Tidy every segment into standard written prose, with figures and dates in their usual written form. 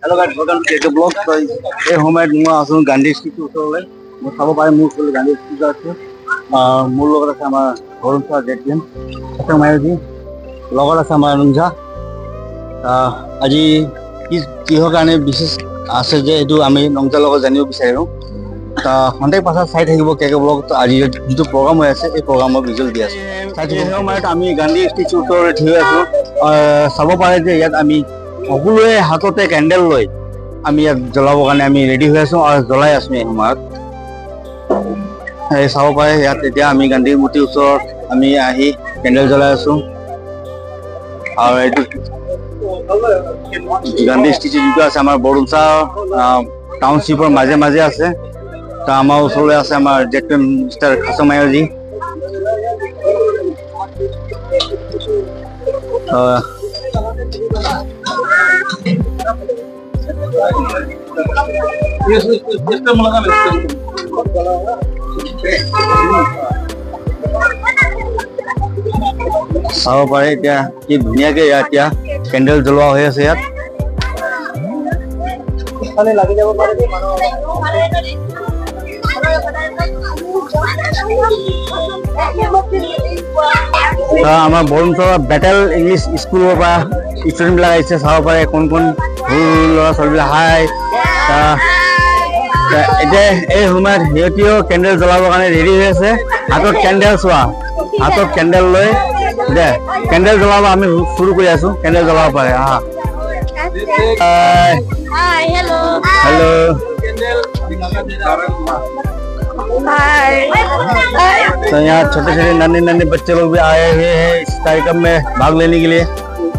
Hello guys welcome to KK blog. तो ये homemade मैं आसो गांधी स्ट्रीट ওচৰলৈ মই চাব পাৰে মোৰ ওচৰলৈ গান্ধী স্ট্रीट আছে মোৰ লগত আছে আমাৰ ভৰমছা জেটিএম আছে মায়াজি লগত আছে আমাৰ নুঞ্জা আজি কিহৰ কাৰণে বিশেষ আছে যে এইটো আমি নংজাৰ লগত জানিব বিচাৰিম সন্দেহ পাছত চাই থাকিব কেকে ব্লগ। তো আজি যিটো প্ৰগ্ৰাম হৈ আছে এই প্ৰগ্ৰামৰ ভিজুৱেল দি আছে এই সময়ত আমি গান্ধী স্ট্ৰীট ওচৰলৈ থিয় আছো চাব পাৰে যে ইয়াত আমি সকলোৱে হাততে কেণ্ডেল লৈ আমি ইয়াত জ্বলাবৰ কাৰণে আমি ৰেডি হৈ আছো আৰু জ্বলাই আছো এই সময়ত চাব পাৰে ইয়াত এতিয়া আমি গান্ধী মূৰ্তিৰ ওচৰত আমি আহি কেণ্ডেল জ্বলাই আছো আৰু এইটো গান্ধী স্ট্ৰীট যিটো আছে আমাৰ বৰমছা টাউনশ্বিপৰ মাজে মাজে আছে। তো আমাৰ ওচৰলৈ আছে আমাৰ জেটিএম মিষ্টাৰ খাচমায়াজি চাব পাৰে এতিয়া কি ধুনীয়াকে এতিয়া কেণ্ডেল জ্বলোৱা হৈ আছে ইয়াত লাগি যাব পাৰে আমাৰ বৰমছা বেটেল ইংলিছ স্কুলৰ পৰা ষ্টুডেণ্ট বিলাক আহিছে চাব পাৰে কোন কোন ল'ৰা ছোৱালীবিলাক হাই এতিয়া এই সময়ত সিহঁতিও কেণ্ডেল জ্বলাবৰ কাৰণে ৰেডি হৈ আছে হাতত কেণ্ডেল চোৱা হাতত কেণ্ডেল লৈ দে কেণ্ডেল জ্বলাব আমি শুৰু কৰি আছো কেণ্ডেল জ্বলাব পাৰে हेलो हेलो तो यहाँ छोटे छोटे नन्हे नन्हे बच्चे लोग भी आए हुए हैं इस कार्यक्रम में भाग लेने के लिए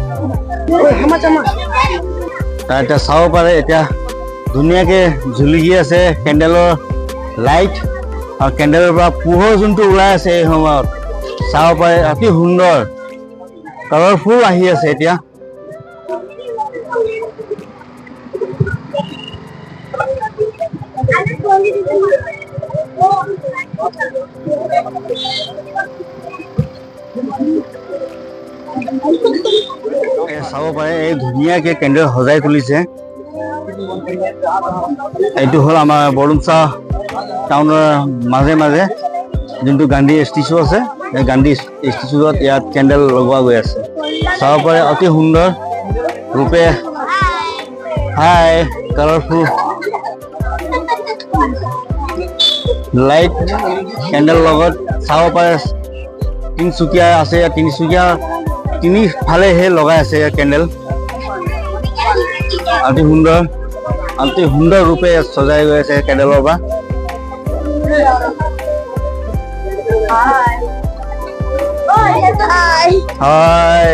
চাব পাৰে এতিয়া ধুনীয়াকে ঝুলকি আছে কেণ্ডেলৰ লাইট আৰু কেণ্ডেলৰ পৰা পোহৰ যোনটো ওলাই আছে এই সময়ত চাব পাৰে অতি সুন্দৰ কালাৰফুল আহি আছে এতিয়া চাব পাৰে এই ধুনীয়াকে কেণ্ডেল সজাই তুলিছে এইটো হ'ল আমাৰ বৰমছা টাউনৰ মাজে মাজে যোনটো গান্ধী ষ্টেচু আছে এই গান্ধী ষ্টেচুত ইয়াত কেণ্ডেল লগোৱা গৈ আছে চাব পাৰে অতি সুন্দৰ ৰূপে হাই কালাৰফুল লাইট কেণ্ডেল লগত চাব পাৰে তিনিচুকীয়া আছে তিনিচুকীয়া তিনিফালেহে লগাই আছে কেণ্ডেল অতি সুন্দৰ ৰূপে সজাই গৈ আছে কেণ্ডেলৰ পৰা হাই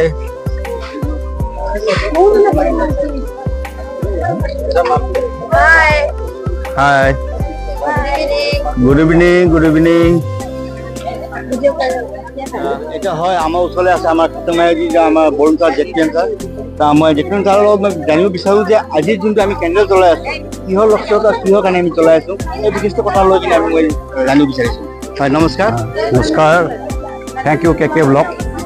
হাই গুড ইভিনিং এটা হয় আমাৰ ওচৰলৈ আছে আমাৰ খাচমায়াজি যে আমাৰ বৰমছা জেটিএম ছাৰ মই জেটিএম ছাৰৰ লগত মই জানিব বিচাৰোঁ যে আজি যোনটো আমি কেণ্ডেল জ্বলাই আছো কিহৰ লক্ষ্যত কিহৰ কাৰণে আমি জ্বলাই আছো এই বিশিষ্ট কথা লৈ কিনে আমি মই জানিব বিচাৰিছোঁ হয় नमस्कार थैंक यू केके ब्लॉग।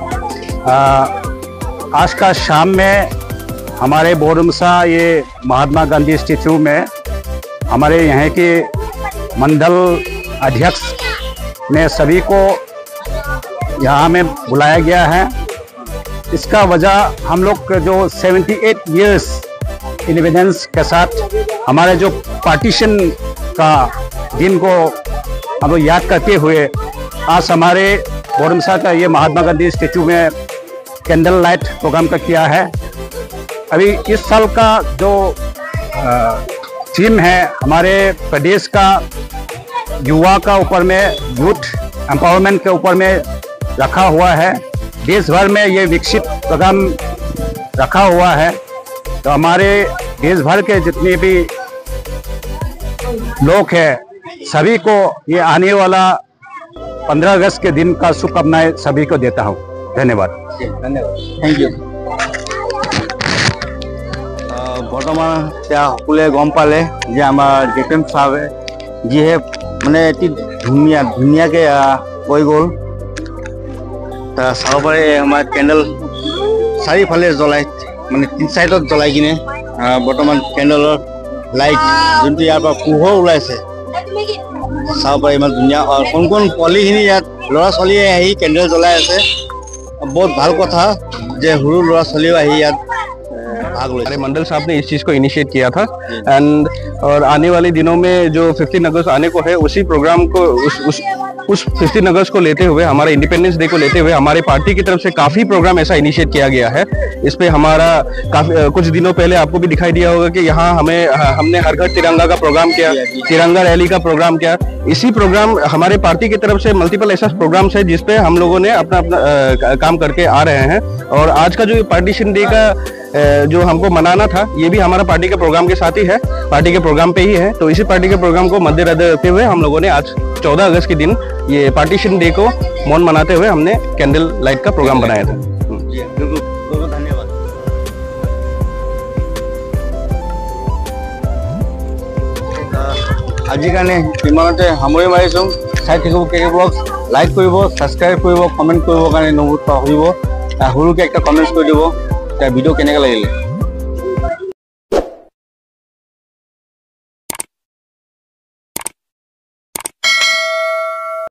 आज का शाम में हमारे बोरमसा ये महात्मा गांधी स्टेचू में हमारे यहाँ के मंडल अध्यक्ष ने सभी को यहाँ में बुलाया गया है। इसका वजह हम लोग जो 78 इयर्स इंडिपेंडेंस के साथ हमारे जो पार्टीशन का दिन को हम लोग याद करते हुए आज हमारे बोरमसा का ये महात्मा गांधी स्टेचू में कैंडल लाइट प्रोग्राम का किया है। अभी इस साल का जो थीम है हमारे प्रदेश का युवा का ऊपर में यूथ एम्पावरमेंट के ऊपर में रखा हुआ है। देश भर में ये विकसित प्रोग्राम रखा हुआ है। तो हमारे देश भर के जितने भी लोग हैं सभी को ये आने वाला 15 अगस्त के दिन का शुभकामनाएं सभी को देता हूँ। धन्यवाद थैंक यू। বৰ্তমান সকলোৱে গম পালে যে আমাৰ জেটিএম চাৰে যিহে মানে এটি ধুনীয়াকে কৈ গ'ল চাব পাৰে আমাৰ কেণ্ডেল চাৰিওফালে জ্বলাই মানে 3 সাইডত জ্বলাই কিনে বৰ্তমান কেণ্ডেলৰ লাইট যোনটো ইয়াৰ পৰা পোহৰ ওলাইছে চাব পাৰি, ইমান ধুনীয়া। কোন কোন পোৱালিখিনি ইয়াত ল'ৰা ছোৱালীয়ে আহি কেণ্ডেল জ্বলাই আছে। बहुत ভাল কথা যে সৰু ল'ৰা ছোৱালীও আহি ইয়াত भाग ले। हमारे मंडल साहब ने इस चीज को इनिशिएट किया था एंड और आने वाले दिनों में जो 15 अगस्त आने को है उसी प्रोग्राम को उस 15 अगस्त को लेते हुए, हमारे इंडिपेंडेंस डे को लेते हुए हमारे पार्टी की तरफ से काफी प्रोग्राम ऐसा इनिशिएट किया गया है। इस पे हमारा काफी कुछ दिनों पहले आपको भी दिखाई दिया होगा कि यहाँ हमने हर घर तिरंगा का प्रोग्राम किया, तिरंगा रैली का प्रोग्राम किया। इसी प्रोग्राम हमारे पार्टी की तरफ से मल्टीपल ऐसा प्रोग्राम्स है जिसपे हम लोगों ने अपना काम करके आ रहे हैं। और आज का जो पार्टीशन डे का जो हमको मनाना था, ये भी हमारा पार्टी के प्रोग्राम के साथ ही है, पार्टी के प्रोग्राम पे ही है। तो इसी पार्टी के प्रोग्राम को मद्देनजर रखते हुए हम लोगों ने आज 14 अगस्त के दिन ये पार्टीशन डे को मौन मनाते हुए हमने कैंडल लाइट का प्रोग्राम बनाया था। धन्यवाद। আজিৰ কাৰণে ইমানতে সামৰি মাৰিছোঁ। চাই থাকিব কেকে ব্লগ, লাইক কৰিব, ছাবস্ক্ৰাইব কৰিব, কমেণ্ট কৰিবৰ কাৰণে অনুৰোধ কৰিব। সৰুকৈ একটা কমেণ্ট কৰি দিব ভিডিঅ' কেনেকৈ লাগিলে।